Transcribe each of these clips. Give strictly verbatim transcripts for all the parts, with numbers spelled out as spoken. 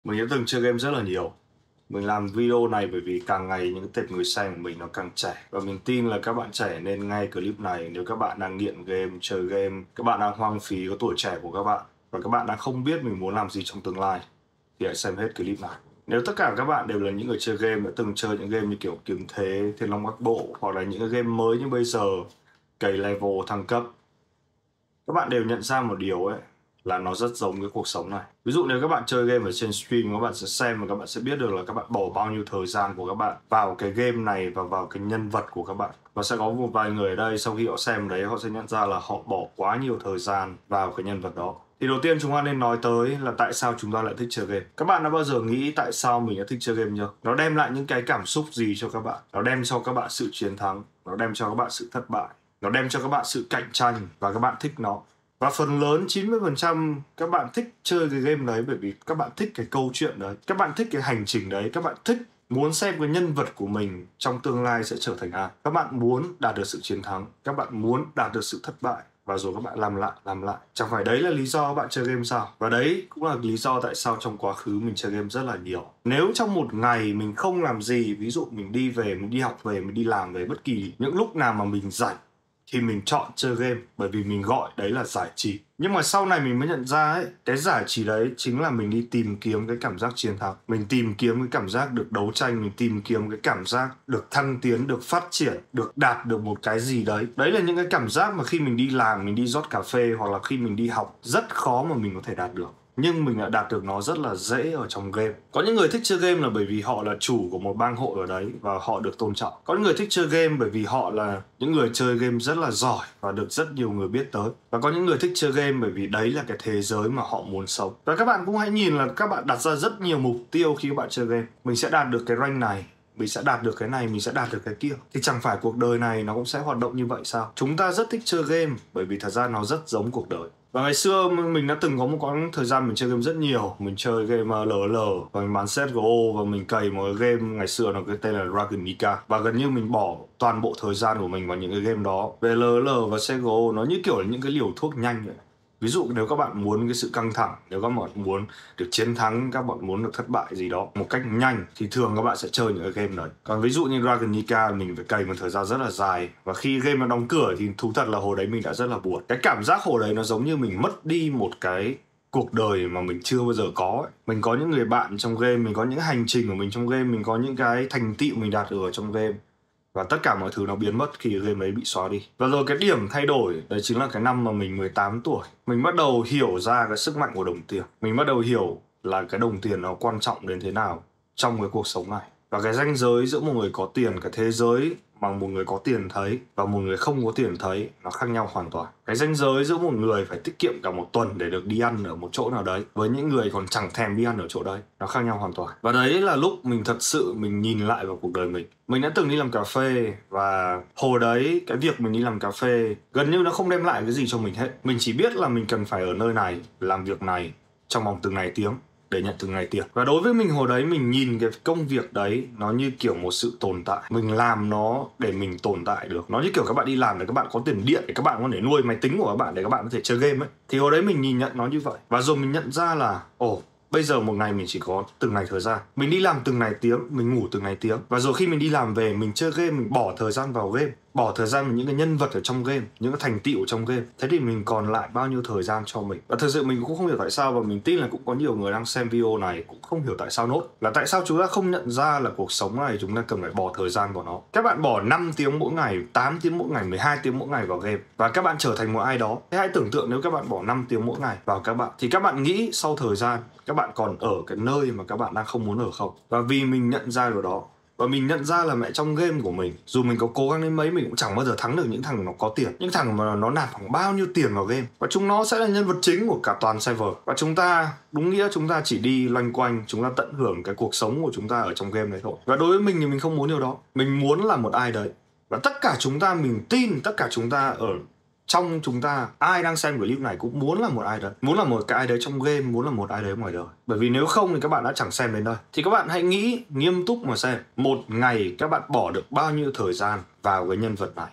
Mình đã từng chơi game rất là nhiều. Mình làm video này bởi vì càng ngày những tệp người xem của mình nó càng trẻ. Và mình tin là các bạn trẻ nên nghe clip này nếu các bạn đang nghiện game, chơi game, các bạn đang hoang phí có tuổi trẻ của các bạn và các bạn đang không biết mình muốn làm gì trong tương lai thì hãy xem hết clip này. Nếu tất cả các bạn đều là những người chơi game đã từng chơi những game như kiểu Kiếm Thế, Thiên Long Bắc Bộ hoặc là những cái game mới như bây giờ, cày level, thăng cấp, các bạn đều nhận ra một điều ấy là nó rất giống cái cuộc sống này. Ví dụ nếu các bạn chơi game ở trên stream, các bạn sẽ xem và các bạn sẽ biết được là các bạn bỏ bao nhiêu thời gian của các bạn vào cái game này và vào cái nhân vật của các bạn. Và sẽ có một vài người ở đây sau khi họ xem đấy họ sẽ nhận ra là họ bỏ quá nhiều thời gian vào cái nhân vật đó. Thì đầu tiên chúng ta nên nói tới là tại sao chúng ta lại thích chơi game. Các bạn đã bao giờ nghĩ tại sao mình đã thích chơi game chưa? Nó đem lại những cái cảm xúc gì cho các bạn? Nó đem cho các bạn sự chiến thắng, nó đem cho các bạn sự thất bại, nó đem cho các bạn sự cạnh tranh và các bạn thích nó. Và phần lớn chín mươi phần trăm các bạn thích chơi cái game đấy bởi vì các bạn thích cái câu chuyện đấy, các bạn thích cái hành trình đấy, các bạn thích muốn xem cái nhân vật của mình trong tương lai sẽ trở thành ai. Các bạn muốn đạt được sự chiến thắng, các bạn muốn đạt được sự thất bại và rồi các bạn làm lại, làm lại. Chẳng phải đấy là lý do các bạn chơi game sao? Và đấy cũng là lý do tại sao trong quá khứ mình chơi game rất là nhiều. Nếu trong một ngày mình không làm gì, ví dụ mình đi về, mình đi học về, mình đi làm về, bất kỳ những lúc nào mà mình rảnh thì mình chọn chơi game bởi vì mình gọi đấy là giải trí. Nhưng mà sau này mình mới nhận ra ấy, cái giải trí đấy chính là mình đi tìm kiếm cái cảm giác chiến thắng. Mình tìm kiếm cái cảm giác được đấu tranh, mình tìm kiếm cái cảm giác được thăng tiến, được phát triển, được đạt được một cái gì đấy. Đấy là những cái cảm giác mà khi mình đi làm, mình đi rót cà phê hoặc là khi mình đi học rất khó mà mình có thể đạt được. Nhưng mình đã đạt được nó rất là dễ ở trong game. Có những người thích chơi game là bởi vì họ là chủ của một bang hội ở đấy và họ được tôn trọng. Có những người thích chơi game bởi vì họ là những người chơi game rất là giỏi và được rất nhiều người biết tới. Và có những người thích chơi game bởi vì đấy là cái thế giới mà họ muốn sống. Và các bạn cũng hãy nhìn là các bạn đặt ra rất nhiều mục tiêu khi các bạn chơi game. Mình sẽ đạt được cái rank này, mình sẽ đạt được cái này, mình sẽ đạt được cái kia. Thì chẳng phải cuộc đời này nó cũng sẽ hoạt động như vậy sao? Chúng ta rất thích chơi game bởi vì thật ra nó rất giống cuộc đời. Và ngày xưa mình đã từng có một quãng thời gian mình chơi game rất nhiều. Mình chơi game lờ o lờ và mình bán xê ét giê ô và mình cày một cái game ngày xưa nó cái tên là Dragonica. Và gần như mình bỏ toàn bộ thời gian của mình vào những cái game đó. Về lờ o lờ và xê ét giê ô nó như kiểu là những cái liều thuốc nhanh vậy. Ví dụ nếu các bạn muốn cái sự căng thẳng, nếu các bạn muốn được chiến thắng, các bạn muốn được thất bại gì đó một cách nhanh thì thường các bạn sẽ chơi những cái game đấy. Còn ví dụ như Dragonica mình phải cày một thời gian rất là dài và khi game nó đóng cửa thì thú thật là hồi đấy mình đã rất là buồn. Cái cảm giác hồi đấy nó giống như mình mất đi một cái cuộc đời mà mình chưa bao giờ có ấy. Mình có những người bạn trong game, mình có những hành trình của mình trong game, mình có những cái thành tựu mình đạt được ở trong game. Và tất cả mọi thứ nó biến mất khi cái game đấy bị xóa đi. Và rồi cái điểm thay đổi đấy chính là cái năm mà mình mười tám tuổi. Mình bắt đầu hiểu ra cái sức mạnh của đồng tiền. Mình bắt đầu hiểu là cái đồng tiền nó quan trọng đến thế nào trong cái cuộc sống này. Và cái ranh giới giữa một người có tiền, cái thế giới mà một người có tiền thấy và một người không có tiền thấy nó khác nhau hoàn toàn. Cái ranh giới giữa một người phải tiết kiệm cả một tuần để được đi ăn ở một chỗ nào đấy với những người còn chẳng thèm đi ăn ở chỗ đấy nó khác nhau hoàn toàn. Và đấy là lúc mình thật sự mình nhìn lại vào cuộc đời mình. Mình đã từng đi làm cà phê và hồi đấy cái việc mình đi làm cà phê gần như nó không đem lại cái gì cho mình hết. Mình chỉ biết là mình cần phải ở nơi này làm việc này trong vòng từng này tiếng để nhận từng ngày tiền. Và đối với mình hồi đấy mình nhìn cái công việc đấy nó như kiểu một sự tồn tại. Mình làm nó để mình tồn tại được. Nó như kiểu các bạn đi làm để các bạn có tiền điện, để các bạn có thể nuôi máy tính của các bạn, để các bạn có thể chơi game ấy. Thì hồi đấy mình nhìn nhận nó như vậy. Và rồi mình nhận ra là ồ, bây giờ một ngày mình chỉ có từng này thời gian. Mình đi làm từng này tiếng, mình ngủ từng này tiếng. Và rồi khi mình đi làm về, mình chơi game, mình bỏ thời gian vào game, bỏ thời gian vào những cái nhân vật ở trong game, những cái thành tựu ở trong game. Thế thì mình còn lại bao nhiêu thời gian cho mình? Và thực sự mình cũng không hiểu tại sao, và mình tin là cũng có nhiều người đang xem video này cũng không hiểu tại sao nốt. Là tại sao chúng ta không nhận ra là cuộc sống này chúng ta cần phải bỏ thời gian vào nó. Các bạn bỏ năm tiếng mỗi ngày, tám tiếng mỗi ngày, mười hai tiếng mỗi ngày vào game và các bạn trở thành một ai đó. Thế hãy tưởng tượng nếu các bạn bỏ năm tiếng mỗi ngày vào các bạn thì các bạn nghĩ sau thời gian các bạn còn ở cái nơi mà các bạn đang không muốn ở không? Và vì mình nhận ra điều đó và mình nhận ra là mẹ trong game của mình, dù mình có cố gắng đến mấy mình cũng chẳng bao giờ thắng được những thằng nó có tiền, những thằng mà nó nạp khoảng bao nhiêu tiền vào game, và chúng nó sẽ là nhân vật chính của cả toàn server. Và chúng ta đúng nghĩa chúng ta chỉ đi loanh quanh, chúng ta tận hưởng cái cuộc sống của chúng ta ở trong game này thôi. Và đối với mình thì mình không muốn điều đó. Mình muốn là một ai đấy, và tất cả chúng ta, mình tin tất cả chúng ta ở trong chúng ta, ai đang xem clip này cũng muốn là một ai đấy, muốn là một cái ai đấy trong game, muốn là một ai đấy ngoài đời. Bởi vì nếu không thì các bạn đã chẳng xem đến đây. Thì các bạn hãy nghĩ nghiêm túc mà xem, một ngày các bạn bỏ được bao nhiêu thời gian vào cái nhân vật này?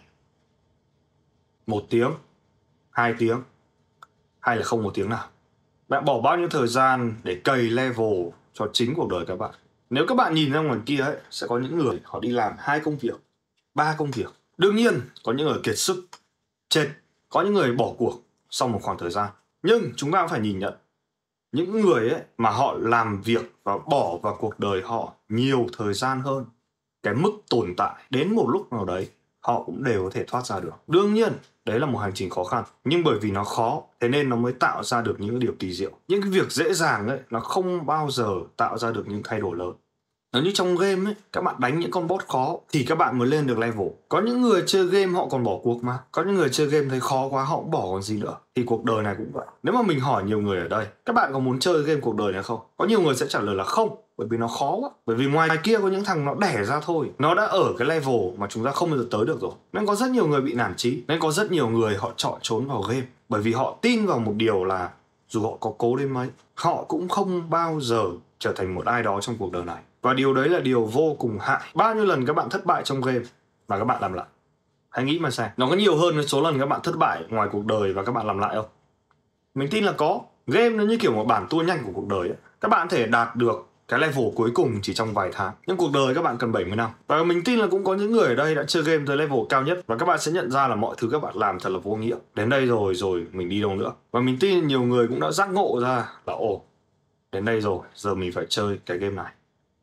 Một tiếng, hai tiếng, hay là không một tiếng nào? Bạn bỏ bao nhiêu thời gian để cày level cho chính cuộc đời các bạn. Nếu các bạn nhìn ra ngoài kia ấy, sẽ có những người họ đi làm hai công việc, ba công việc. Đương nhiên, có những người kiệt sức, chết, có những người bỏ cuộc sau một khoảng thời gian. Nhưng chúng ta cũng phải nhìn nhận những người ấy mà họ làm việc và bỏ vào cuộc đời họ nhiều thời gian hơn, cái mức tồn tại đến một lúc nào đấy họ cũng đều có thể thoát ra được. Đương nhiên, đấy là một hành trình khó khăn, nhưng bởi vì nó khó, thế nên nó mới tạo ra được những điều kỳ diệu. Những cái việc dễ dàng ấy, nó không bao giờ tạo ra được những thay đổi lớn. Nó như trong game ấy, các bạn đánh những con boss khó thì các bạn mới lên được level. Có những người chơi game họ còn bỏ cuộc mà. Có những người chơi game thấy khó quá họ cũng bỏ còn gì nữa. Thì cuộc đời này cũng vậy. Nếu mà mình hỏi nhiều người ở đây, các bạn có muốn chơi game cuộc đời này không? Có nhiều người sẽ trả lời là không, bởi vì nó khó quá. Bởi vì ngoài kia có những thằng nó đẻ ra thôi, nó đã ở cái level mà chúng ta không bao giờ tới được rồi. Nên có rất nhiều người bị nản chí. Nên có rất nhiều người họ chọn trốn vào game. Bởi vì họ tin vào một điều là dù họ có cố đến mấy, họ cũng không bao giờ trở thành một ai đó trong cuộc đời này. Và điều đấy là điều vô cùng hại. Bao nhiêu lần các bạn thất bại trong game và các bạn làm lại? Hãy nghĩ mà xem. Nó có nhiều hơn số lần các bạn thất bại ngoài cuộc đời và các bạn làm lại không? Mình tin là có. Game nó như kiểu một bản tour nhanh của cuộc đời ấy. Các bạn có thể đạt được cái level cuối cùng chỉ trong vài tháng. Nhưng cuộc đời các bạn cần bảy mươi năm. Và mình tin là cũng có những người ở đây đã chơi game tới level cao nhất. Và các bạn sẽ nhận ra là mọi thứ các bạn làm thật là vô nghĩa. Đến đây rồi, rồi mình đi đâu nữa. Và mình tin nhiều người cũng đã giác ngộ ra là ồ, đến đây rồi, giờ mình phải chơi cái game này.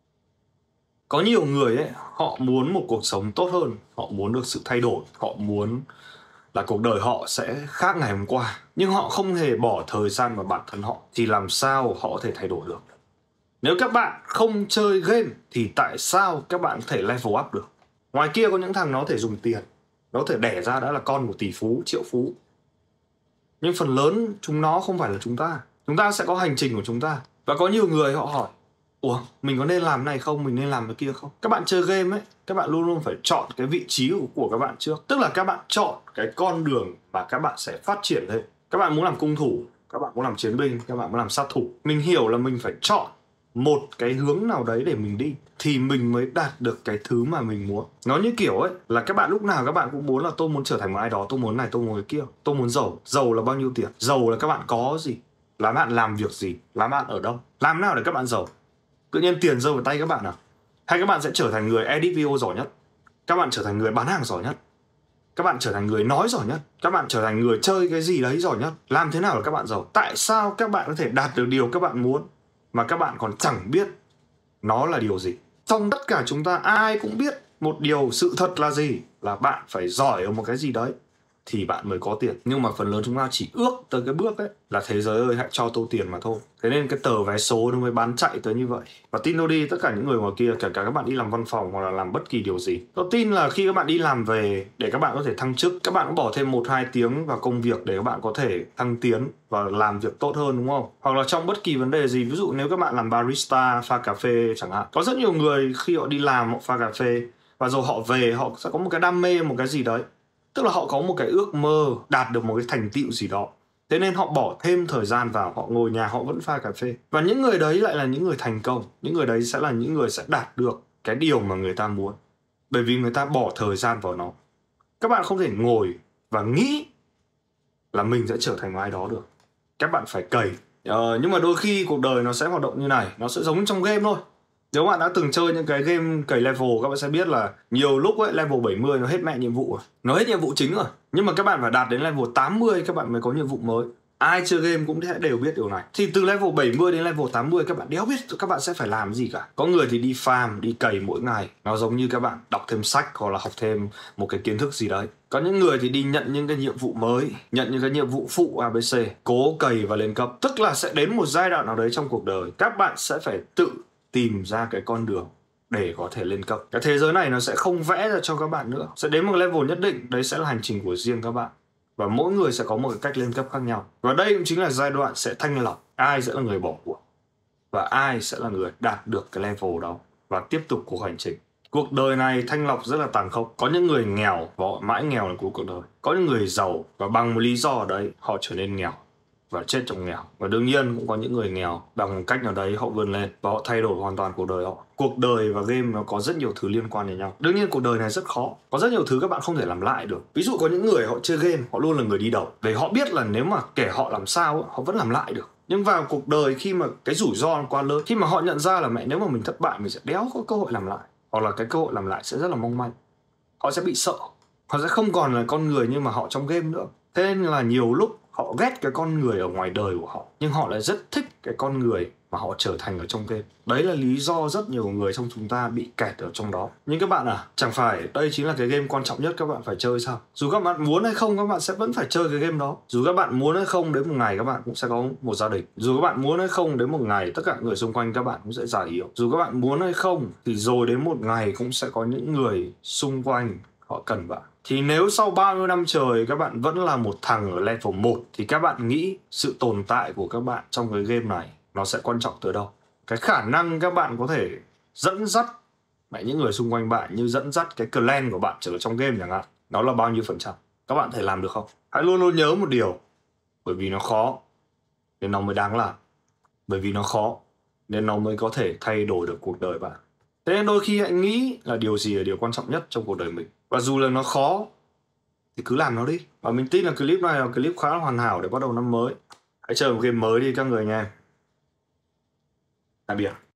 Có nhiều người ấy, họ muốn một cuộc sống tốt hơn, họ muốn được sự thay đổi, họ muốn là cuộc đời họ sẽ khác ngày hôm qua. Nhưng họ không hề bỏ thời gian vào bản thân họ, thì làm sao họ có thể thay đổi được? Nếu các bạn không chơi game, thì tại sao các bạn có thể level up được? Ngoài kia có những thằng nó có thể dùng tiền, nó có thể đẻ ra đã là con của tỷ phú, triệu phú. Nhưng phần lớn chúng nó không phải là chúng ta. Chúng ta sẽ có hành trình của chúng ta. Và có nhiều người họ hỏi, ủa, mình có nên làm này không? Mình nên làm cái kia không? Các bạn chơi game ấy, các bạn luôn luôn phải chọn cái vị trí của, của các bạn trước. Tức là các bạn chọn cái con đường mà các bạn sẽ phát triển lên. Các bạn muốn làm cung thủ, các bạn muốn làm chiến binh, các bạn muốn làm sát thủ. Mình hiểu là mình phải chọn một cái hướng nào đấy để mình đi, thì mình mới đạt được cái thứ mà mình muốn. Nó như kiểu ấy, là các bạn lúc nào các bạn cũng muốn là tôi muốn trở thành một ai đó, tôi muốn này, tôi muốn cái kia. Tôi muốn giàu. Giàu là bao nhiêu tiền? Giàu là các bạn có gì? Là bạn làm việc gì? Là bạn ở đâu? Làm nào để các bạn giàu? Tự nhiên tiền rơi vào tay các bạn à? Hay các bạn sẽ trở thành người edit video giỏi nhất? Các bạn trở thành người bán hàng giỏi nhất? Các bạn trở thành người nói giỏi nhất? Các bạn trở thành người chơi cái gì đấy giỏi nhất? Làm thế nào để các bạn giàu? Tại sao các bạn có thể đạt được điều các bạn muốn mà các bạn còn chẳng biết nó là điều gì? Trong tất cả chúng ta ai cũng biết một điều sự thật là gì? Là bạn phải giỏi ở một cái gì đấy thì bạn mới có tiền. Nhưng mà phần lớn chúng ta chỉ ước tới cái bước ấy là thế giới ơi hãy cho tôi tiền mà thôi. Thế nên cái tờ vé số nó mới bán chạy tới như vậy. Và tin tôi đi, tất cả những người ngoài kia, kể cả các bạn đi làm văn phòng hoặc là làm bất kỳ điều gì, tôi tin là khi các bạn đi làm về để các bạn có thể thăng chức, các bạn cũng bỏ thêm một hai tiếng vào công việc để các bạn có thể thăng tiến và làm việc tốt hơn, đúng không? Hoặc là trong bất kỳ vấn đề gì, ví dụ nếu các bạn làm barista, pha cà phê chẳng hạn. Có rất nhiều người khi họ đi làm họ pha cà phê và rồi họ về họ sẽ có một cái đam mê, một cái gì đấy. Tức là họ có một cái ước mơ đạt được một cái thành tựu gì đó. Thế nên họ bỏ thêm thời gian vào, họ ngồi nhà họ vẫn pha cà phê. Và những người đấy lại là những người thành công. Những người đấy sẽ là những người sẽ đạt được cái điều mà người ta muốn. Bởi vì người ta bỏ thời gian vào nó. Các bạn không thể ngồi và nghĩ là mình sẽ trở thành một ai đó được. Các bạn phải cày. Ờ, nhưng mà đôi khi cuộc đời nó sẽ hoạt động như này. Nó sẽ giống trong game thôi. Nếu bạn đã từng chơi những cái game cày level, các bạn sẽ biết là nhiều lúc ấy level bảy mươi nó hết mẹ nhiệm vụ rồi. Nó hết nhiệm vụ chính rồi. Nhưng mà các bạn phải đạt đến level tám mươi các bạn mới có nhiệm vụ mới. Ai chơi game cũng đều biết điều này. Thì từ level bảy mươi đến level tám mươi các bạn đéo biết các bạn sẽ phải làm gì cả. Có người thì đi farm, đi cày mỗi ngày. Nó giống như các bạn đọc thêm sách hoặc là học thêm một cái kiến thức gì đấy. Có những người thì đi nhận những cái nhiệm vụ mới, nhận những cái nhiệm vụ phụ a bê xê, cố cày và lên cấp. Tức là sẽ đến một giai đoạn nào đấy trong cuộc đời, các bạn sẽ phải tự tìm ra cái con đường để có thể lên cấp. Cái thế giới này nó sẽ không vẽ ra cho các bạn nữa. Sẽ đến một level nhất định, đấy sẽ là hành trình của riêng các bạn. Và mỗi người sẽ có một cái cách lên cấp khác nhau. Và đây cũng chính là giai đoạn sẽ thanh lọc. Ai sẽ là người bỏ cuộc và ai sẽ là người đạt được cái level đó và tiếp tục cuộc hành trình. Cuộc đời này thanh lọc rất là tàn khốc. Có những người nghèo và họ mãi nghèo đến cuối cuộc đời. Có những người giàu và bằng một lý do ở đấy họ trở nên nghèo và chết trong nghèo. Và đương nhiên cũng có những người nghèo bằng một cách nào đấy họ vươn lên và họ thay đổi hoàn toàn cuộc đời họ. Cuộc đời và game nó có rất nhiều thứ liên quan đến nhau. Đương nhiên cuộc đời này rất khó. Có rất nhiều thứ các bạn không thể làm lại được. Ví dụ có những người họ chơi game, họ luôn là người đi đầu. Để họ biết là nếu mà kể họ làm sao, họ vẫn làm lại được. Nhưng vào cuộc đời khi mà cái rủi ro nó quá lớn, khi mà họ nhận ra là mẹ nếu mà mình thất bại mình sẽ đéo có cơ hội làm lại, hoặc là cái cơ hội làm lại sẽ rất là mong manh, họ sẽ bị sợ, họ sẽ không còn là con người như mà họ trong game nữa. Thế nên là nhiều lúc họ ghét cái con người ở ngoài đời của họ, nhưng họ lại rất thích cái con người mà họ trở thành ở trong game. Đấy là lý do rất nhiều người trong chúng ta bị kẹt ở trong đó. Nhưng các bạn à, chẳng phải đây chính là cái game quan trọng nhất các bạn phải chơi sao? Dù các bạn muốn hay không, các bạn sẽ vẫn phải chơi cái game đó. Dù các bạn muốn hay không, đến một ngày các bạn cũng sẽ có một gia đình. Dù các bạn muốn hay không, đến một ngày tất cả người xung quanh các bạn cũng sẽ già yếu. Dù các bạn muốn hay không, thì rồi đến một ngày cũng sẽ có những người xung quanh họ cần bạn. Thì nếu sau bao nhiêu năm trời các bạn vẫn là một thằng ở level một, thì các bạn nghĩ sự tồn tại của các bạn trong cái game này nó sẽ quan trọng tới đâu? Cái khả năng các bạn có thể dẫn dắt mẹ những người xung quanh bạn như dẫn dắt cái clan của bạn trở trong game chẳng hạn, nó là bao nhiêu phần trăm? Các bạn thể làm được không? Hãy luôn luôn nhớ một điều, bởi vì nó khó nên nó mới đáng làm. Bởi vì nó khó nên nó mới có thể thay đổi được cuộc đời bạn. Thế nên đôi khi hãy nghĩ là điều gì là điều quan trọng nhất trong cuộc đời mình. Và dù là nó khó thì cứ làm nó đi. Và mình tin là clip này là clip khá là hoàn hảo để bắt đầu năm mới. Hãy chơi một game mới đi các người nha. Tạm biệt.